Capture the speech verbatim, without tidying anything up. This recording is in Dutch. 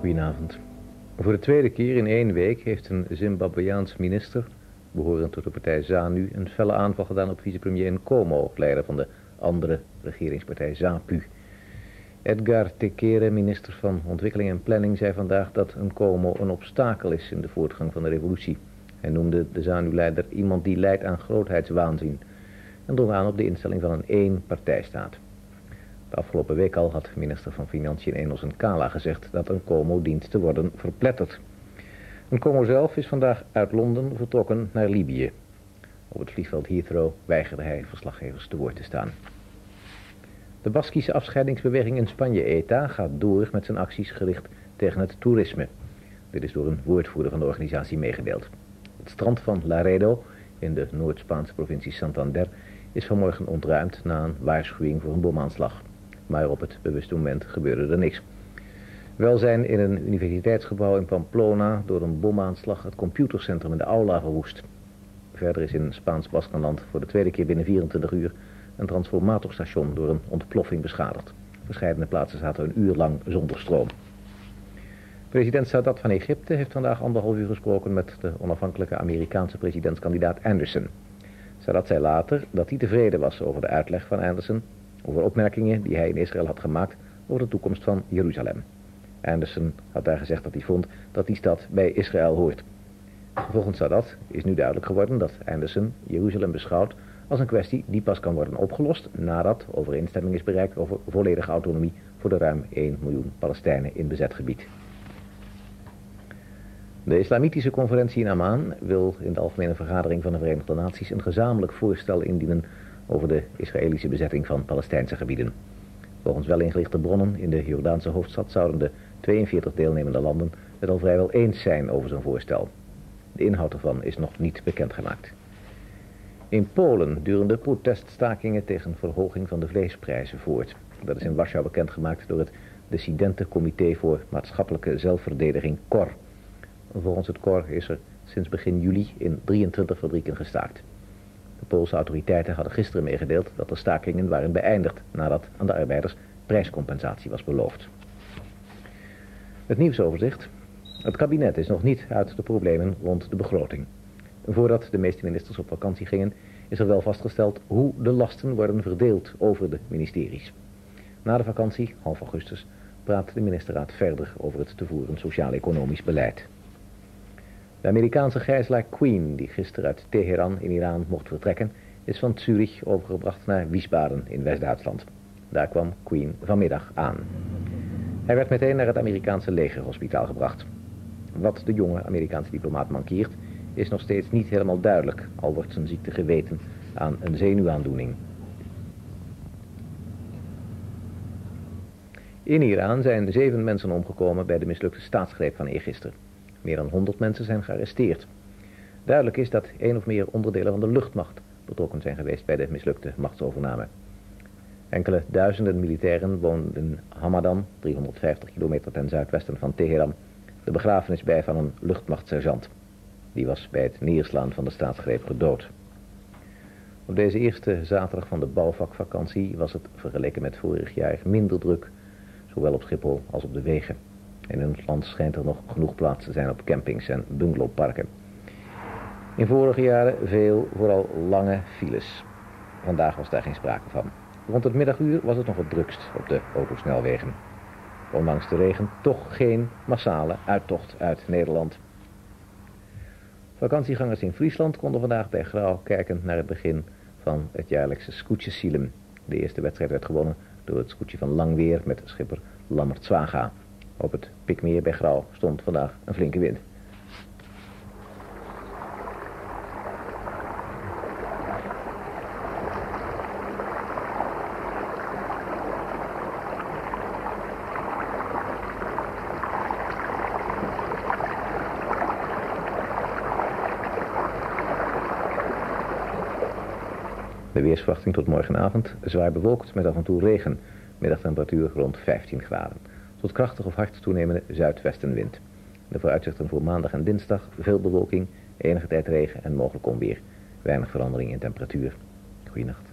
Goedenavond. Voor de tweede keer in één week heeft een Zimbabweaans minister, behorend tot de partij ZANU, een felle aanval gedaan op vicepremier Nkomo, leider van de andere regeringspartij ZAPU. Edgar Tekere, minister van Ontwikkeling en Planning, zei vandaag dat Nkomo een obstakel is in de voortgang van de revolutie. Hij noemde de ZANU-leider iemand die leidt aan grootheidswaanzin en drong aan op de instelling van een één-partijstaat. De afgelopen week al had minister van Financiën Enos Nkala gezegd dat Nkomo dient te worden verpletterd. Nkomo zelf is vandaag uit Londen vertrokken naar Libië. Op het vliegveld Heathrow weigerde hij verslaggevers te woord te staan. De Baskische afscheidingsbeweging in Spanje, ETA, gaat door met zijn acties gericht tegen het toerisme. Dit is door een woordvoerder van de organisatie meegedeeld. Het strand van Laredo in de Noord-Spaanse provincie Santander is vanmorgen ontruimd na een waarschuwing voor een bomaanslag. Maar op het bewuste moment gebeurde er niks. Wel zijn in een universiteitsgebouw in Pamplona door een bomaanslag het computercentrum in de aula verwoest. Verder is in Spaans-Baskenland voor de tweede keer binnen vierentwintig uur een transformatorstation door een ontploffing beschadigd. Verscheidene plaatsen zaten een uur lang zonder stroom. President Sadat van Egypte heeft vandaag anderhalf uur gesproken met de onafhankelijke Amerikaanse presidentskandidaat Anderson. Sadat zei later dat hij tevreden was over de uitleg van Anderson, over opmerkingen die hij in Israël had gemaakt over de toekomst van Jeruzalem. Anderson had daar gezegd dat hij vond dat die stad bij Israël hoort. Volgens Sadat is nu duidelijk geworden dat Anderson Jeruzalem beschouwt als een kwestie die pas kan worden opgelost nadat overeenstemming is bereikt over volledige autonomie voor de ruim één miljoen Palestijnen in bezet gebied. De Islamitische Conferentie in Amman wil in de Algemene Vergadering van de Verenigde Naties een gezamenlijk voorstel indienen over de Israëlische bezetting van Palestijnse gebieden. Volgens wel ingelichte bronnen in de Jordaanse hoofdstad zouden de tweeënveertig deelnemende landen het al vrijwel eens zijn over zo'n voorstel. De inhoud ervan is nog niet bekendgemaakt. In Polen duren de proteststakingen tegen verhoging van de vleesprijzen voort. Dat is in Warschau bekendgemaakt door het Dissidentencomité voor Maatschappelijke Zelfverdediging C O R. Volgens het C O R is er sinds begin juli in drieëntwintig fabrieken gestaakt. De Poolse autoriteiten hadden gisteren meegedeeld dat de stakingen waren beëindigd nadat aan de arbeiders prijscompensatie was beloofd. Het nieuwsoverzicht. Het kabinet is nog niet uit de problemen rond de begroting. Voordat de meeste ministers op vakantie gingen, is er wel vastgesteld hoe de lasten worden verdeeld over de ministeries. Na de vakantie, half augustus, praat de ministerraad verder over het te voeren sociaal-economisch beleid. De Amerikaanse gijzelaar Queen, die gisteren uit Teheran in Iran mocht vertrekken, is van Zurich overgebracht naar Wiesbaden in West-Duitsland. Daar kwam Queen vanmiddag aan. Hij werd meteen naar het Amerikaanse legerhospitaal gebracht. Wat de jonge Amerikaanse diplomaat mankeert, is nog steeds niet helemaal duidelijk, al wordt zijn ziekte geweten aan een zenuwaandoening. In Iran zijn zeven mensen omgekomen bij de mislukte staatsgreep van eergisteren. Meer dan honderd mensen zijn gearresteerd. Duidelijk is dat één of meer onderdelen van de luchtmacht betrokken zijn geweest bij de mislukte machtsovername. Enkele duizenden militairen woonden in Hamadan, driehonderdvijftig kilometer ten zuidwesten van Teheran, de begrafenis bij van een luchtmachtsergeant. Die was bij het neerslaan van de staatsgreep gedood. Op deze eerste zaterdag van de bouwvakvakantie was het vergeleken met vorig jaar minder druk, zowel op Schiphol als op de wegen. En in het land schijnt er nog genoeg plaats te zijn op campings en bungalowparken. In vorige jaren veel, vooral lange files. Vandaag was daar geen sprake van. Rond het middaguur was het nog het drukst op de autosnelwegen. Ondanks de regen toch geen massale uittocht uit Nederland. Vakantiegangers in Friesland konden vandaag bij Grauw kijken naar het begin van het jaarlijkse Scootjesilum. De eerste wedstrijd werd gewonnen door het scootje van Langweer met schipper Lammert Zwaga. Op het Pikmeer bij Grauw stond vandaag een flinke wind. De weersverwachting tot morgenavond, zwaar bewolkt met af en toe regen. Middagtemperatuur rond vijftien graden. Tot krachtig of hard toenemende zuidwestenwind. De vooruitzichten voor maandag en dinsdag, veel bewolking, enige tijd regen en mogelijk onweer. Weinig verandering in temperatuur. Goeienacht.